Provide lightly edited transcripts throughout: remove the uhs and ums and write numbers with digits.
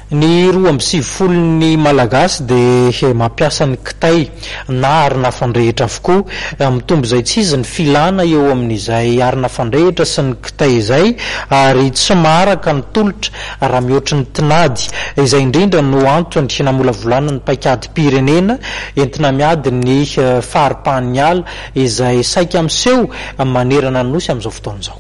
Ny 20 malagasy dia mampiasa ny kitay na arina fandrehitra avokoa. Mitombo izay tsy izy ny filana eo amin'izay arina fandrehitra sy ny kitay izay, ary tsy maharaka ny tolotra raha mihoatra ny tinady. Izay indrindra no antony namolavolana ny paikady-pirenena entina miady ny faharipahan'ny ala izay saika miseho manerana ny nosy amin'izao fotoana izao.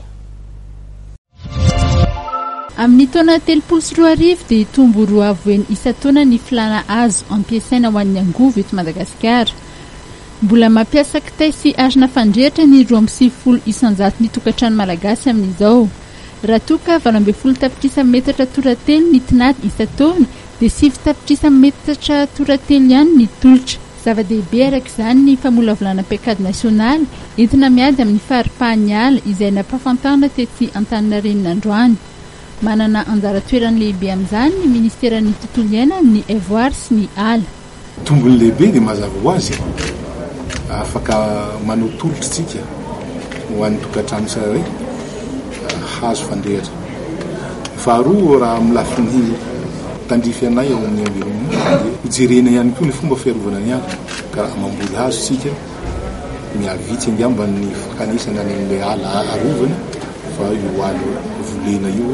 Amin'ny taona 320 dia tombo 2 avoeny isa-taona ny filana azo ampiasaina ho an'ny angovo eto Madagasikara. Mbola mampiasa kitay sy arina fandrehitra ny 20 isan-jato ny tokantrano malagasy amin'izao. Raha toka 20 tapitrisa metatra toratelo ny tinady isa-taona dia 7 tapitrisa metatra toratelo ihany ny tolotra. Zava-dehibe araka izany ny famolavolana paikady nasionaly entina miady amin'ny faharipahan'ny ala izay nampahafantarana tety Antaninarenina androany. Manana anjara toerany lehibe amin'izany ny ministeran'ny tontolo iainana, ny Evoary sy ny ala. Tombony lehibe dia mazava ho azy afaka manao tolotra tsika ho an'ny tokantrano tsirairay hazo fandrehatra. Faharoa raha amin'ny lafiny tandrify anay ao amin'ny environnement hojerena ihany koa ny fomba fiarovana ny ala ka mamboly hazo tsika miavitsy angamba ny fakanisana n'ilay ala arovana fa io ala volena io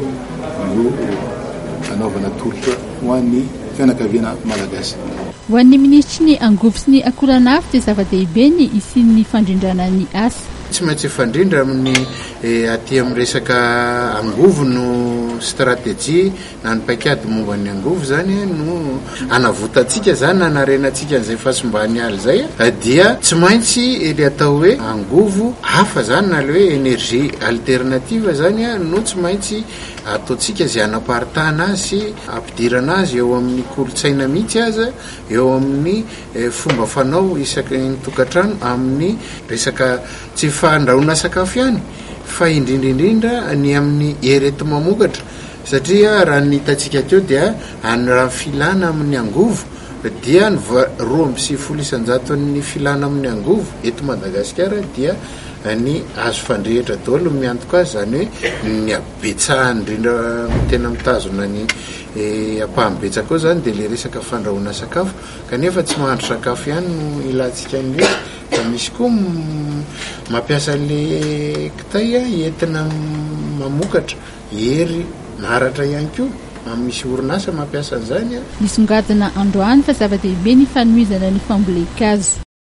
anaovana tolotra ho an'ny fianakaviana malagasy. Ho an'ny ministry ny angovo sy ny akoran'afo dia zava-dehibe ny isian'ny fandrindrana ny asa. Tsy maintsy fandrindra amin'ny aty amin'ny resaka angovo no stratégie na ny paikady momba ny angovo zany no anavotantsika zany anarenantsika an'izay fahasombany ala zay dia tsy maintsy le atao hoe angovo hafa zany na le hoe énergie alternative zany no tsy maintsy ataotsika zay anaparitahana azy, ampidirana azy eo amin'ny kolotsaina mihitsy aza, eo amin'ny fomba fanao isaky ny tokantrano amin'ny resaka tsy fandrahoana sakafo ihany fa indrindraindrindra ny amin'ny herety mamokatra satria raha ny hitantsika teo dia any raha filana amin'ny angovo dia ny 20 isan-jaton'ny filana amin'ny angovo eto Madagasikara dia ny azo fandrehitra daholo miantoka azy zany hoe ny abetsahany indrindra tena mitazona ny ampahambetsaka ao zany dia le resaka fandrahoana sakafo kanefa tsy mahandro sakafo ihany no ilantsika an'le fa misy koa mampiasa le kitay entina mamokatra hery maharatra ihany koa misy orinasa mampiasa an'izany. Nisongadina androany fa zava-dehibe ny fanohizana ny famboleka azy.